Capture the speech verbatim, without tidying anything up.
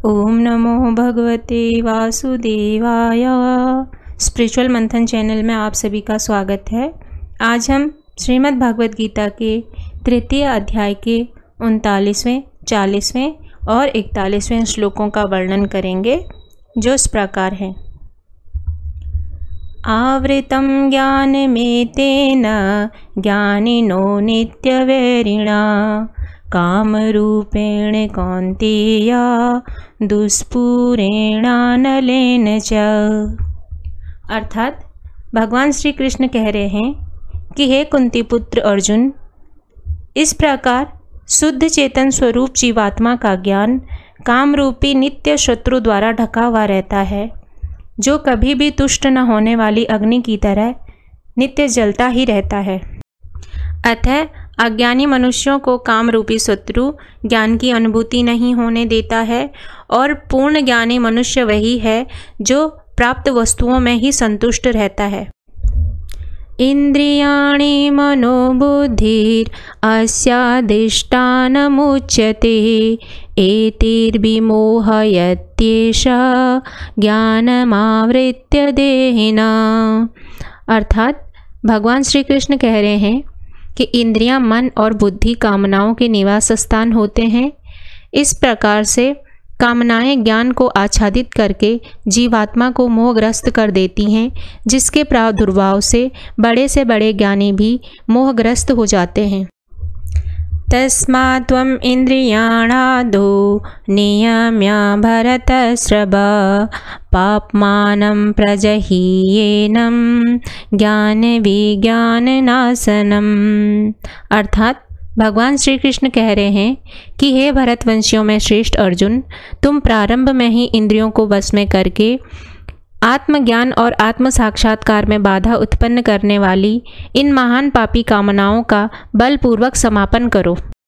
ओम नमो भगवते वासुदेवाय। स्पिरिचुअल मंथन चैनल में आप सभी का स्वागत है। आज हम श्रीमद् भागवत गीता के तृतीय अध्याय के उनतालीसवें, चालीसवें और इकतालीसवें श्लोकों का वर्णन करेंगे, जो इस प्रकार है। आवृतं ज्ञानमेतेन ज्ञानिनो नित्यवैरिणा कामरूपेण कौन्तेय दुष्पूरेणानलेन च। अर्थात भगवान श्री कृष्ण कह रहे हैं कि हे कुंती पुत्र अर्जुन, इस प्रकार शुद्ध चेतन स्वरूप जीवात्मा का ज्ञान कामरूपी नित्य शत्रु द्वारा ढका हुआ रहता है, जो कभी भी तुष्ट न होने वाली अग्नि की तरह नित्य जलता ही रहता है। अतः अज्ञानी मनुष्यों को काम रूपी शत्रु ज्ञान की अनुभूति नहीं होने देता है, और पूर्ण ज्ञानी मनुष्य वही है जो प्राप्त वस्तुओं में ही संतुष्ट रहता है। इंद्रियाणि मनोबुद्धिर अस्याधिष्ठानमुच्यते एतैर्विमोहयत्येष ज्ञानमावृत्य देहिना। अर्थात भगवान श्री कृष्ण कह रहे हैं कि इंद्रियां, मन और बुद्धि कामनाओं के निवास स्थान होते हैं। इस प्रकार से कामनाएं ज्ञान को आच्छादित करके जीवात्मा को मोहग्रस्त कर देती हैं, जिसके प्रादुर्भाव से बड़े से बड़े ज्ञानी भी मोहग्रस्त हो जाते हैं। तस्मात् त्वम् इंद्रियाणादो नियम्य भरतश्रभ पाप्मानं प्रजहीयेनं ज्ञान विज्ञाननाशनम्। अर्थात भगवान श्री कृष्ण कह रहे हैं कि हे भरतवंशियों में श्रेष्ठ अर्जुन, तुम प्रारंभ में ही इंद्रियों को वश में करके आत्मज्ञान और आत्म साक्षात्कार में बाधा उत्पन्न करने वाली इन महान पापी कामनाओं का बलपूर्वक समापन करो।